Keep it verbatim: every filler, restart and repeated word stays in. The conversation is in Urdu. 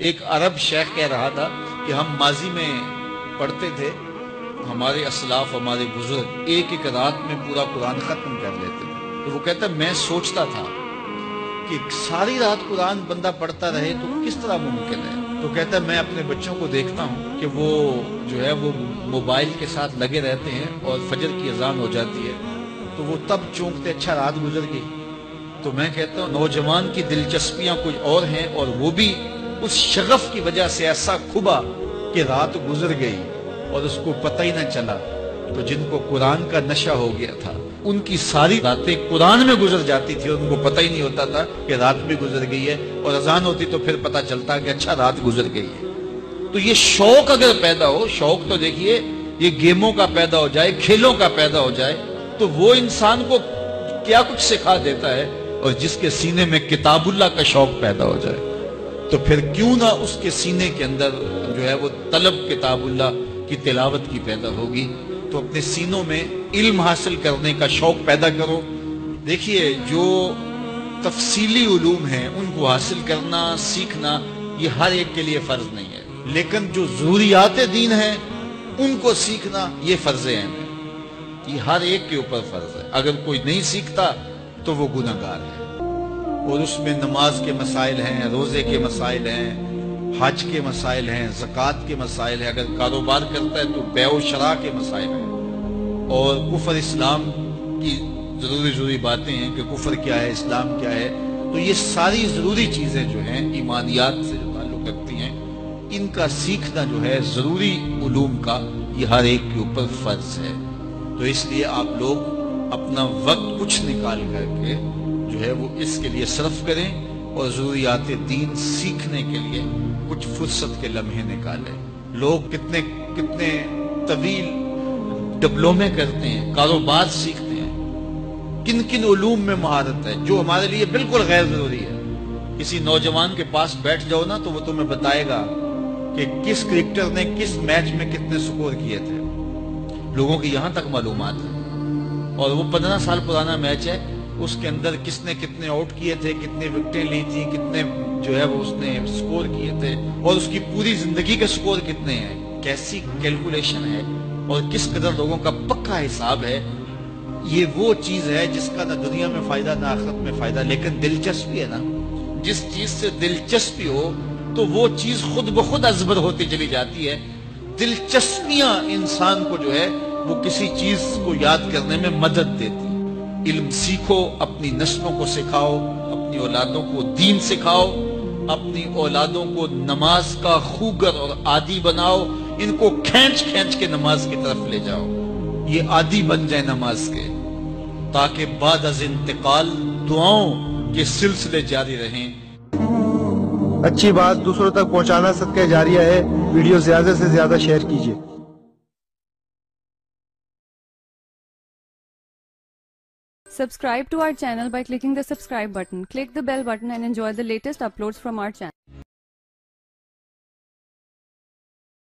ایک عرب شیخ کہہ رہا تھا کہ ہم ماضی میں پڑھتے تھے، ہمارے اسلاف ہمارے بزرگ ایک ایک رات میں پورا قرآن ختم کر لیتے تھے۔ تو وہ کہتا ہے میں سوچتا تھا کہ ساری رات قرآن بندہ پڑھتا رہے تو کس طرح ممکن ہے؟ تو کہتا ہے میں اپنے بچوں کو دیکھتا ہوں کہ وہ جو ہے وہ موبائل کے ساتھ لگے رہتے ہیں اور فجر کی اذان ہو جاتی ہے تو وہ تب چونکتے اچھا رات گزر گئی۔ تو میں کہتا ہوں نوجوان کی دلچسپیاں کچھ اور ہیں اور وہ بھی اس شغف کی وجہ سے ایسا کھبا کہ رات گزر گئی اور اس کو پتہ ہی نہ چلا۔ تو جن کو قرآن کا نشہ ہو گیا تھا ان کی ساری راتیں قرآن میں گزر جاتی تھی اور ان کو پتہ ہی نہیں ہوتا تھا کہ رات بھی گزر گئی ہے، اور اذان ہوتی تو پھر پتہ چلتا کہ اچھا رات گزر گئی ہے۔ تو یہ شوق اگر پیدا ہو، شوق تو دیکھیے یہ گیموں کا پیدا ہو جائے، کھیلوں کا پیدا ہو جائے تو وہ انسان کو کیا کچھ سکھا دیتا ہے، اور جس کے سینے میں کتاب اللہ کا شوق پیدا ہو جائے تو پھر کیوں نہ اس کے سینے کے اندر جو ہے وہ طلب کتاب اللہ کی تلاوت کی پیدا ہوگی۔ تو اپنے سینوں میں علم حاصل کرنے کا شوق پیدا کرو۔ دیکھیے جو تفصیلی علوم ہیں ان کو حاصل کرنا، سیکھنا یہ ہر ایک کے لیے فرض نہیں ہے، لیکن جو ضروریات دین ہیں ان کو سیکھنا یہ فرض عین ہے، یہ ہر ایک کے اوپر فرض ہے۔ اگر کوئی نہیں سیکھتا تو وہ گنہگار ہے، اور اس میں نماز کے مسائل ہیں، روزے کے مسائل ہیں، حج کے مسائل ہیں، زکوٰۃ کے مسائل ہیں، اگر کاروبار کرتا ہے تو بیع و شراء کے مسائل ہیں، اور کفر اسلام کی ضروری ضروری باتیں ہیں کہ کفر کیا ہے، اسلام کیا ہے۔ تو یہ ساری ضروری چیزیں جو ہیں ایمانیات سے جو تعلق رکھتی ہیں ان کا سیکھنا جو ہے ضروری علوم کا یہ ہر ایک کے اوپر فرض ہے۔ تو اس لیے آپ لوگ اپنا وقت کچھ نکال کر کے جو ہے وہ اس کے لیے صرف کریں اور ضروریات دین سیکھنے کے لیے کچھ فرصت کے لمحے نکالیں۔ لوگ کتنے کتنے طویل ڈپلومے کرتے ہیں، کاروبار سیکھتے ہیں، کن کن علوم میں مہارت ہے جو ہمارے لیے بالکل غیر ضروری ہے۔ کسی نوجوان کے پاس بیٹھ جاؤ نا تو وہ تمہیں بتائے گا کہ کس کرکٹر نے کس میچ میں کتنے سکور کیے تھے، لوگوں کی یہاں تک معلومات ہے، اور وہ پندرہ سال پرانا میچ ہے، اس کے اندر کس نے کتنے آؤٹ کیے تھے، کتنے وکٹیں لی تھی، کتنے جو ہے وہ اس نے سکور کیے تھے، اور اس کی پوری زندگی کے سکور کتنے ہیں، کیسی کیلکولیشن ہے اور کس قدر لوگوں کا پکا حساب ہے۔ یہ وہ چیز ہے جس کا نہ دنیا میں فائدہ نہ آخرت میں فائدہ، لیکن دلچسپی ہے نا، جس چیز سے دلچسپی ہو تو وہ چیز خود بخود ازبر ہوتی چلی جاتی ہے۔ دلچسپیاں انسان کو جو ہے وہ کسی چیز کو یاد کرنے میں مدد دیتی۔ علم سیکھو، اپنی نسلوں کو سکھاؤ، اپنی اولادوں کو دین سکھاؤ، اپنی اولادوں کو نماز کا خوگر اور عادی بناؤ، ان کو کھینچ کھینچ کے نماز کی طرف لے جاؤ، یہ عادی بن جائے نماز کے، تاکہ بعد از انتقال دعاؤں کے سلسلے جاری رہیں۔ اچھی بات دوسروں تک پہنچانا صدقہ جاریہ ہے۔ ویڈیو زیادہ سے زیادہ شیئر کیجیے۔ Subscribe to our channel by clicking the subscribe button. Click the bell button and enjoy the latest uploads from our channel.